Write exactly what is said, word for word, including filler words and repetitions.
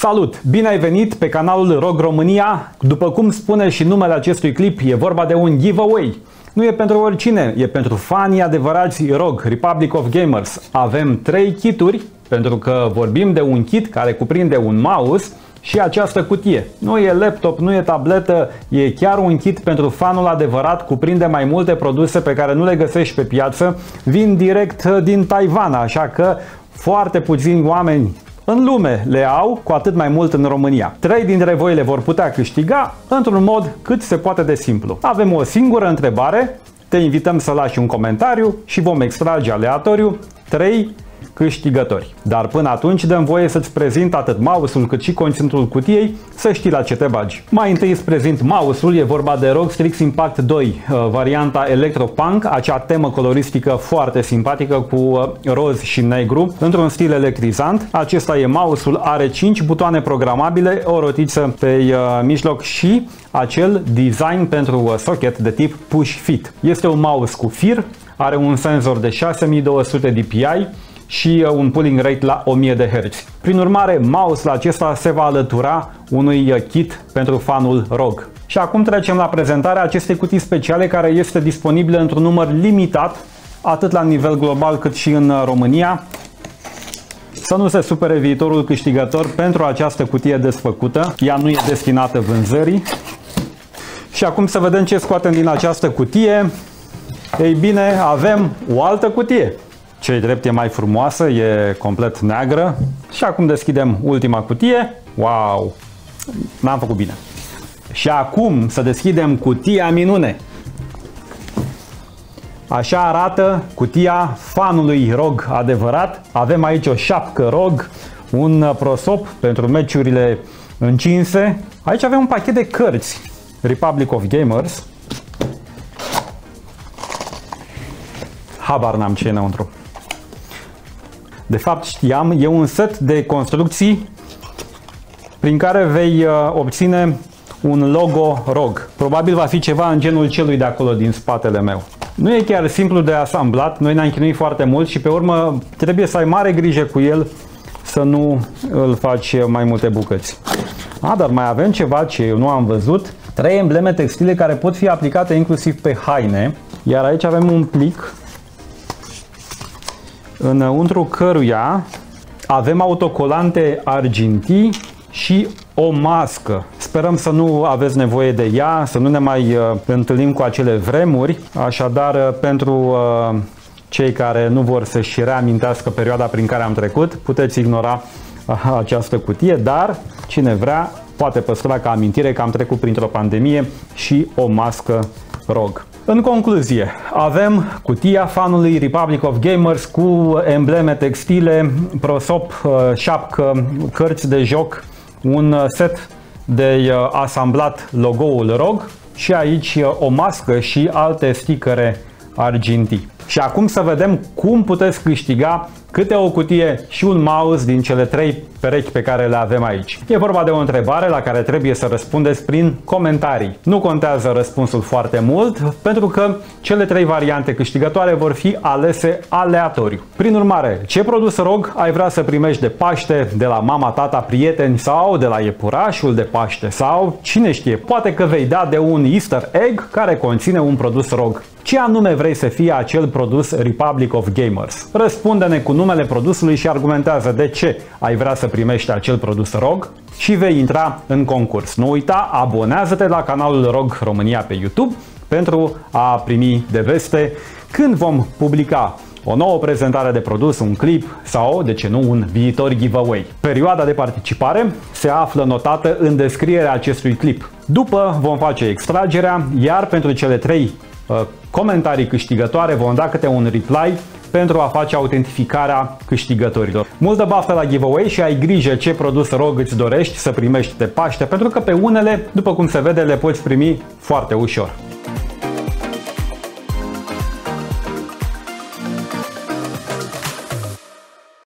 Salut! Bine ai venit pe canalul ROG România. După cum spune și numele acestui clip, e vorba de un giveaway. Nu e pentru oricine, e pentru fanii adevărați ROG, Republic of Gamers. Avem trei kituri, pentru că vorbim de un kit care cuprinde un mouse și această cutie. Nu e laptop, nu e tabletă, e chiar un kit pentru fanul adevărat, cuprinde mai multe produse pe care nu le găsești pe piață, vin direct din Taiwan, așa că foarte puțini oameni în lume le au, cu atât mai mult în România. Trei dintre voi le vor putea câștiga într-un mod cât se poate de simplu. Avem o singură întrebare, te invităm să lași un comentariu și vom extrage aleatoriu trei câștigători. Dar până atunci dăm voie să-ți prezint atât mouse-ul cât și conținutul cutiei, să știi la ce te bagi. Mai întâi îți prezint mouse-ul, e vorba de ROG Strix Impact doi, varianta Electropunk, acea temă coloristică foarte simpatică cu roz și negru, într-un stil electrizant. Acesta e mouse-ul, are cinci butoane programabile, o rotiță pe mijloc și acel design pentru socket de tip push fit. Este un mouse cu fir, are un senzor de șase mii două sute D P I și un pulling rate la o mie de herți. Prin urmare, mouse-ul acesta se va alătura unui kit pentru fanul ROG. Și acum trecem la prezentarea acestei cutii speciale, care este disponibilă într-un număr limitat, atât la nivel global cât și în România. Să nu se supere viitorul câștigător pentru această cutie desfăcută. Ea nu e destinată vânzării. Și acum să vedem ce scoatem din această cutie. Ei bine, avem o altă cutie. Cei drept e mai frumoasă, e complet neagră. Și acum deschidem ultima cutie. Wow! N-am făcut bine. Și acum să deschidem cutia minune. Așa arată cutia fanului ROG adevărat. Avem aici o șapcă ROG, un prosop pentru meciurile încinse. Aici avem un pachet de cărți Republic of Gamers. Habar n-am ce e înăuntru. De fapt știam, e un set de construcții prin care vei obține un logo ROG. Probabil va fi ceva în genul celui de acolo din spatele meu. Nu e chiar simplu de asamblat, noi ne-am chinuit foarte mult și pe urmă trebuie să ai mare grijă cu el să nu îl faci mai multe bucăți. A, dar mai avem ceva ce eu nu am văzut. Trei embleme textile care pot fi aplicate inclusiv pe haine. Iar aici avem un plic înăuntru căruia avem autocolante argintii și o mască. Sperăm să nu aveți nevoie de ea, să nu ne mai uh, întâlnim cu acele vremuri. Așadar, uh, pentru uh, cei care nu vor să-și reamintească perioada prin care am trecut, puteți ignora uh, această cutie, dar cine vrea poate păstra ca amintire că am trecut printr-o pandemie și o mască ROG. În concluzie, avem cutia fanului Republic of Gamers cu embleme textile, prosop, șapcă, cărți de joc, un set de asamblat logo-ul ROG și aici o mască și alte stickere argintii. Și acum să vedem cum puteți câștiga câte o cutie și un mouse din cele trei perechi pe care le avem aici. E vorba de o întrebare la care trebuie să răspundeți prin comentarii. Nu contează răspunsul foarte mult, pentru că cele trei variante câștigătoare vor fi alese aleatoriu. Prin urmare, ce produs ROG ai vrea să primești de Paște, de la mama, tata, prieteni sau de la iepurașul de Paște sau cine știe, poate că vei da de un Easter egg care conține un produs ROG. Ce anume vrei să fie acel produs Republic of Gamers? Răspunde-ne cu numele produsului și argumentează de ce ai vrea să primești acel produs ROG și vei intra în concurs. Nu uita, abonează-te la canalul ROG România pe YouTube pentru a primi de veste când vom publica o nouă prezentare de produs, un clip sau, de ce nu, un viitor giveaway. Perioada de participare se află notată în descrierea acestui clip. După vom face extragerea, iar pentru cele trei uh, comentarii câștigătoare vom da câte un reply pentru a face autentificarea câștigătorilor. Multă baftă la giveaway și ai grijă ce produs ROG îți dorești să primești de Paște, pentru că pe unele, după cum se vede, le poți primi foarte ușor.